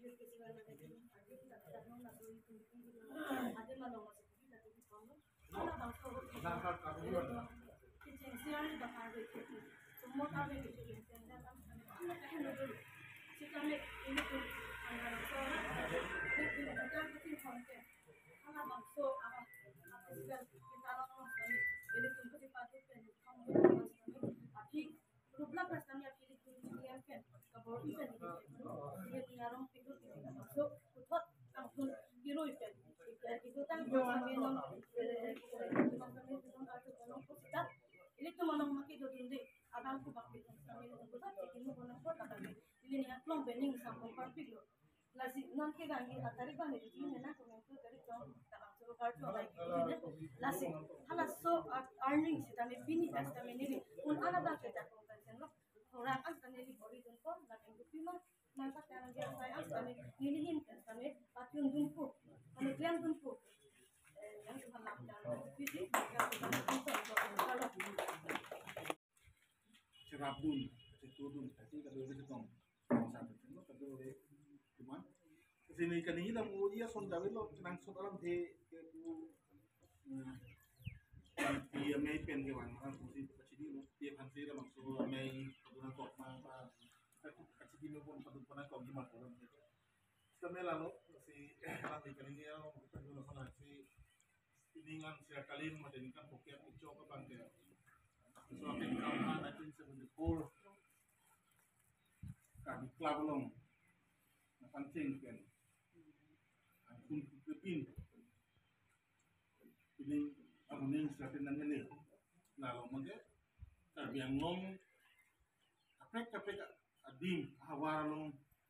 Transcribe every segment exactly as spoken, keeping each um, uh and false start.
Cerabun, cetudun, kasi kadoi ketong satu cuma kadoi cuman sini kan ini dah mau dia son dah lo nang son dalam the ke tu dia mai pen ke wan kan mesti pasti lo dia kan sih dah maksud mai kaduna kok ma pa pasti dia pun padu pernah kok gimana kalau gitu sampai lalu si nanti kan ini ya kita dulu sana si ini kan si kalin macam kan poket itu apa bangke so akan kau nineteen seventy-four kami club long pancing kan kun pin ini amunin seratin nang ini lalu mage kami yang long apek apek adim hawar long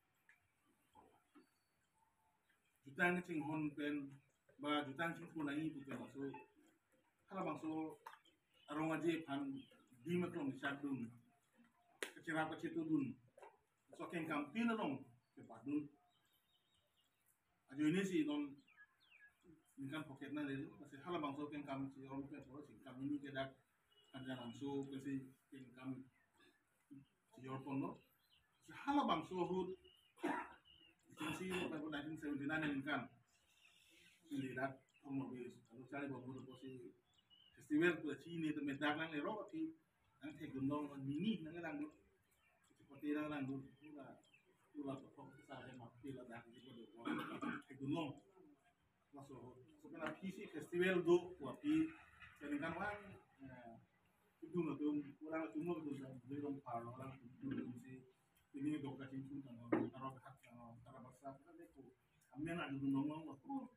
jutang cing hon pen ba jutang cing pun nai tu kan so kalau bangso arong aje pan di maklong sadun kecira kecil tu dun so ken kampin long ke padun ajo ini sih non ini kan pocket na deh masih hala bangso ken kam si orang ken so si kam ini kedak ada langsung ke si ken kam si yorpon no si hala bangso hud si pada nineteen seventy-nine ini kan lihat mobil lalu cari bawa mobil si festival tu Cina tu medak nang lero ti nang te gunung mini nang nang seperti nang nang tu lah tu lah tu saya mati lah dah di pada te gunung masuk so kena kisi festival do wapi sedangkan orang itu nggak tuh orang itu nggak tuh belum parlo orang itu si ini dok kacing pun kalau taruh hak taruh besar kan itu amen ada gunung mau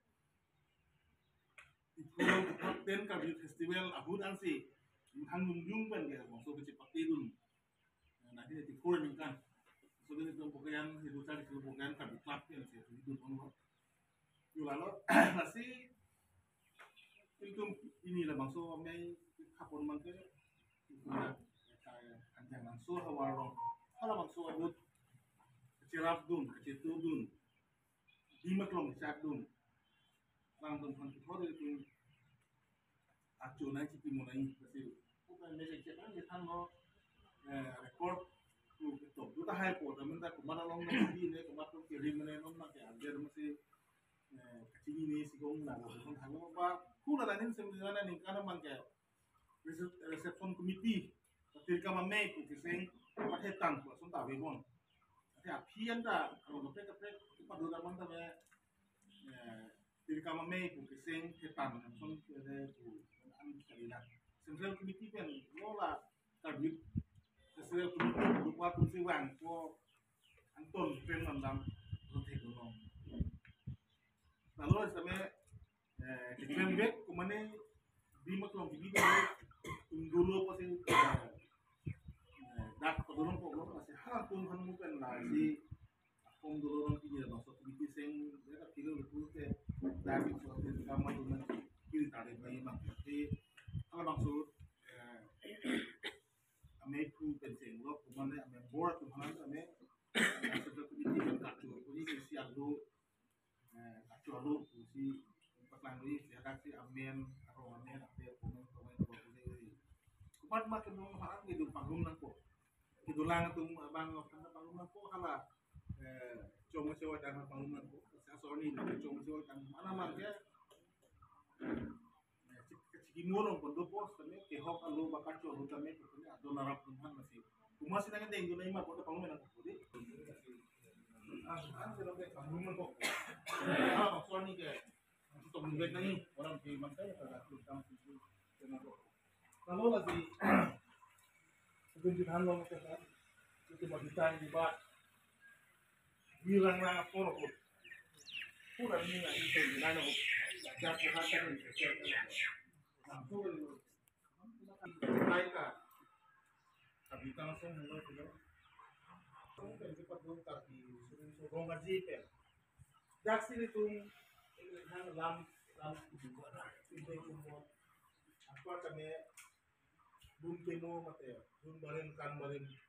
itu ten kali festival abun ansi hangung jung kan ya masuk ke cepati dun nanti nanti kurang kan so ini tuh pokoknya itu tadi itu pokoknya kali klub yang sih itu pun yo lalu nasi itu ini lah masuk mai kapon mangke kayak anjang langsung hawarong kalau masuk adut cerap dun kecil dun di maklong cat dun langsung kan itu acu naik cipi mulai masih bukan dari cetan kita mau record tu itu tu dah hai po tapi tak kemana long nanti ni kemana tu kirim mana long nak ajar masih kecil ini si gong nak orang tanya apa ku dah ni sebenarnya ni karena mangke reception committee ketika mamai tu kisah pakai tang tu langsung tak begon tapi apian dah kalau kapek kapek kita dua orang tu ketika mamai tu kisah ketan langsung ada tu Kalilah, central committee kan, lola kabit, central committee lupa tuh wang, ko Anton pen mandam, rote gunung. Lalu sampai kita bet, kemana di maklong ini dulu, dulu pasti dak kedulung kok masih hal tuh kan mungkin lah si, aku dulu orang ini masuk committee sing, dia tak kira lupa ke, dari suatu kamar dengan kiri tarik bayi mak, tapi kalau maksud ame ku penting lo kumane ame board kumane ame sesuatu itu yang kacau ini si alu kacau alu si pasang ini si ada si amen atau amen apa ya komen komen komen kumat makin mau harang gitu panggung nangko itu lang itu bang karena panggung nangko kalah cuma sewa dan bangunan saya Sony cuma sewa dan mana marga Cikimurong pun dua pos kami kehok alu bakal coba kami pokoknya ada narap tuhan masih cuma sih nanti tinggal lima pun bangunan aku jadi ah kan kalau kayak bangunan kok ah Sony kayak untuk membuat nih orang di mana ya kalau aku tahu itu kalau lagi kebencian lo macam itu bagian di bawah bilang lah poro pun pura ini nggak bisa gimana kok jatuh hati ini langsung naik kan tapi langsung mulai sudah mungkin cepat bongkar di suruh ngaji kan jaksi itu yang lam lam juga itu semua apa kami bum temo mate bum barin kan barin